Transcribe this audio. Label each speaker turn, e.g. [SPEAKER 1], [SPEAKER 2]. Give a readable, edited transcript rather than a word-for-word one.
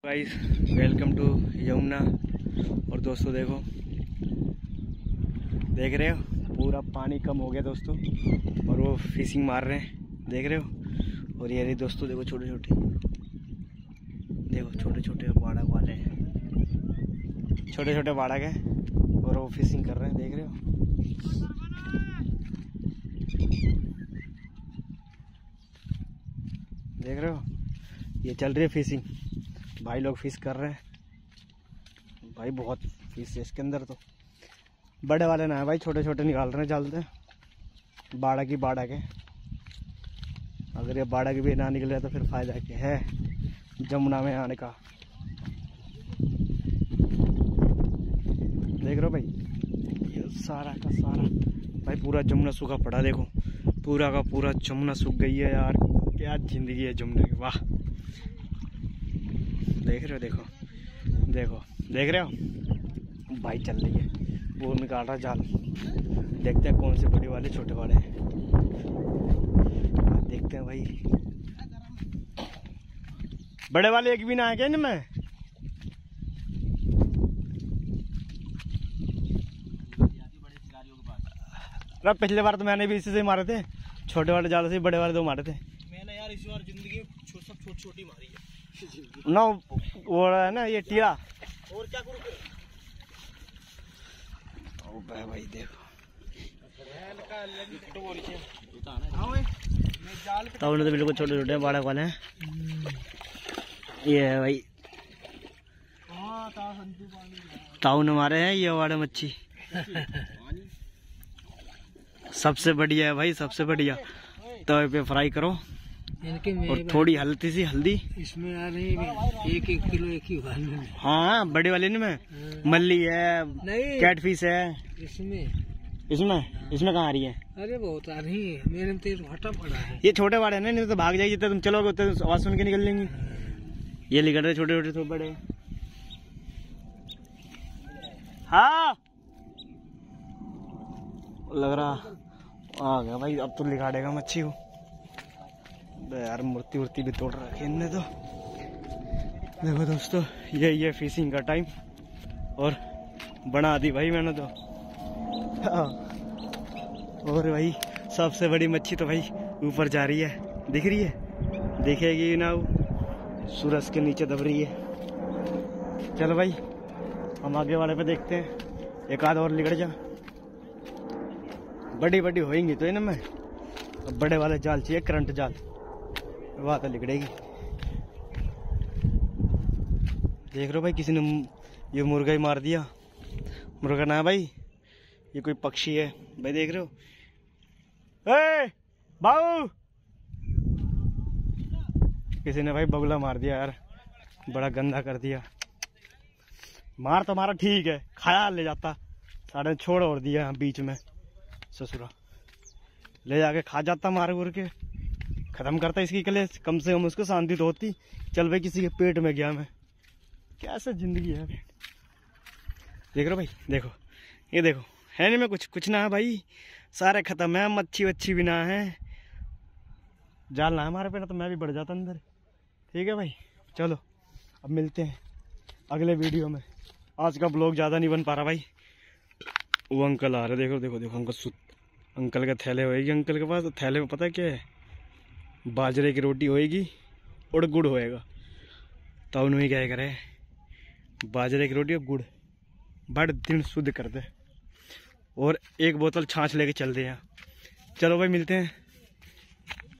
[SPEAKER 1] Guys welcome to Yamuna. और दोस्तों देखो, देख रहे हो पूरा पानी कम हो गया दोस्तों, और वो फिशिंग मार रहे हैं, देख रहे हो। और ये रही दोस्तों, देखो छोटे छोटे, देखो छोटे छोटे बाड़क वाले हैं, छोटे छोटे बाड़क हैं और वो फिशिंग कर रहे हैं, देख रहे हो। देख रहे हो, ये चल रही है फिशिंग, भाई लोग फिश कर रहे हैं भाई, बहुत फिश है इसके अंदर। तो बड़े वाले ना है भाई, छोटे छोटे निकाल रहे हैं जाल से। बाड़क ही बाड़क है, अगर ये बाड़क भी ना निकले तो फिर फायदा क्या है जमुना में आने का। देख रहे हो भाई, ये सारा का सारा भाई पूरा जमुना सूखा पड़ा, देखो पूरा का पूरा जमुना सूख गई है यार। क्या जिंदगी है जमुना की, वाह। देख रहे हो, देखो देखो, देख रहे हो भाई चल रही है, वो निकाल रहा जाल। देखते हैं कौन से बड़े वाले छोटे वाले हैं, देखते हैं भाई। बड़े वाले एक भी ना है क्या इनमें? पिछले बार तो मैंने भी इसी से मारे थे, छोटे वाले जाल से, बड़े वाले दो मारे थे
[SPEAKER 2] मैंने यार। इस बार जिंदगी सब छोटी छोटी मारी है
[SPEAKER 1] ना, वो है ना ये टीरा।
[SPEAKER 2] और क्या करूं
[SPEAKER 1] भाई देखो, तो उन्हें तो बिल्कुल छोटे छोटे बाड़क वाले हैं। ये है भाई ताऊ हमारे हैं, ये वाले मच्छी सबसे बढ़िया है भाई, सबसे बढ़िया। तवे पे फ्राई करो और थोड़ी हल्दी सी हल्दी
[SPEAKER 2] इसमें आ रही है, एक किलो एक ही भाई।
[SPEAKER 1] हाँ बड़े वाले में मल्ली है, कैट फिश है इसमें कहाँ आ रही है?
[SPEAKER 2] अरे बहुत आ रही है, मेरे में तो हटा पड़ा है।
[SPEAKER 1] ये छोटे वाले हैं नहीं तो भाग जाएगी, जितना तुम चलोगे उतना आवाज सुन के निकल लेंगी। ये निकल रहे छोटे छोटे, तो बड़े। हाँ लग रहा आ गया भाई, अब तो लिगाड़ेगा मच्छी को यार। मूर्ति वूर्ति भी तोड़ रखी है इनने तो। देखो दोस्तों, ये फिशिंग का टाइम और बना दी भाई मैंने तो। और भाई सबसे बड़ी मच्छी तो भाई ऊपर जा रही है, दिख रही है, दिखेगी ना, वो सूरज के नीचे दब रही है। चलो भाई हम आगे वाले पे देखते हैं, एक आध और लिगड़ जा, बड़ी बड़ी होएंगी तो इनमें। बड़े वाले जाल चाहिए, करंट जाल, वहाँ तो लिगड़ेगी। देख रहे हो भाई, किसी ने ये मुर्गा ही मार दिया। मुर्गा ना भाई, ये कोई पक्षी है भाई, देख रहे हो। ए बाबू, किसी ने भाई बगुला मार दिया यार, बड़ा गंदा कर दिया। मार तो मारा ठीक है, खाया ले जाता, साढ़े छोड़ और दिया बीच में, ससुरा ले जाके खा जाता, मार उर के खत्म करता इसकी कलेश। कम से कम उसको शांति तो होती, चल भाई किसी के पेट में गया मैं, कैसे जिंदगी है। देख रहे भाई, देखो ये देखो, है नहीं में कुछ ना है भाई, सारे खत्म है, मच्छी वच्छी भी ना है, जाल ना है हमारे पे ना, तो मैं भी बढ़ जाता अंदर। ठीक है भाई, चलो अब मिलते हैं अगले वीडियो में। आज का ब्लॉग ज़्यादा नहीं बन पा रहा भाई। वो अंकल आ रहे, देखो देखो देखो, अंकल के थैले होएगी, अंकल के पास थैले में पता क्या है, बाजरे की रोटी होएगी और गुड़ होएगा। तो उन्होंने क्या करे, बाजरे की रोटी और गुड़ बड़ दिन शुद्ध कर दे, और एक बोतल छाछ लेके चल दे यहाँ। चलो भाई मिलते हैं।